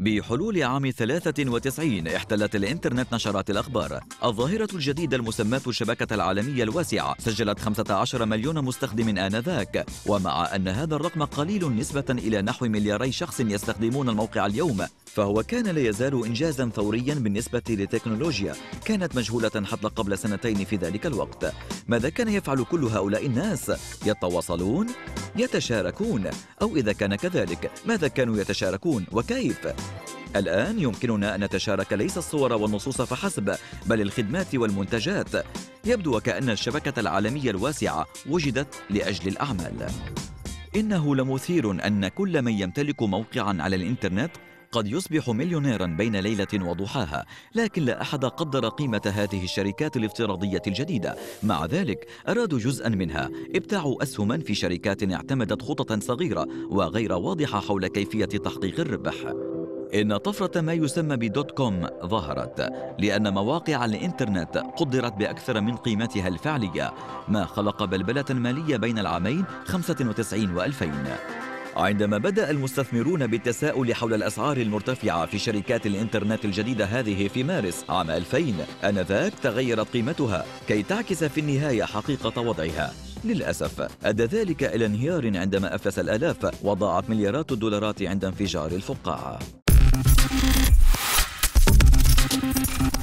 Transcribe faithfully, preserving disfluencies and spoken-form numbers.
بحلول عام ثلاثة وتسعين احتلت الإنترنت نشرات الأخبار. الظاهرة الجديدة المسماة الشبكة العالمية الواسعة سجلت خمسة عشر مليون مستخدم آنذاك، ومع أن هذا الرقم قليل نسبة إلى نحو ملياري شخص يستخدمون الموقع اليوم، فهو كان لا يزال إنجازا ثوريا بالنسبة لتكنولوجيا كانت مجهولة حتى قبل سنتين في ذلك الوقت. ماذا كان يفعل كل هؤلاء الناس؟ يتواصلون؟ يتشاركون؟ أو إذا كان كذلك ماذا كانوا يتشاركون وكيف؟ الآن يمكننا أن نتشارك ليس الصور والنصوص فحسب، بل الخدمات والمنتجات. يبدو وكأن الشبكة العالمية الواسعة وجدت لأجل الأعمال. إنه لمثير أن كل من يمتلك موقعا على الإنترنت قد يصبح مليونيرا بين ليلة وضحاها، لكن لا أحد قدر قيمة هذه الشركات الافتراضية الجديدة. مع ذلك أرادوا جزءا منها، ابتاعوا أسهما في شركات اعتمدت خططا صغيرة وغير واضحة حول كيفية تحقيق الربح. إن طفرة ما يسمى بدوت كوم ظهرت لأن مواقع الإنترنت قدرت بأكثر من قيمتها الفعلية، ما خلق بلبلة مالية بين العامين خمسة وتسعين وألفين. عندما بدأ المستثمرون بالتساؤل حول الأسعار المرتفعة في شركات الإنترنت الجديدة هذه في مارس عام ألفين، آنذاك تغيرت قيمتها كي تعكس في النهاية حقيقة وضعها. للأسف أدى ذلك إلى انهيار عندما أفلس الآلاف وضاعت مليارات الدولارات عند انفجار الفقاعة.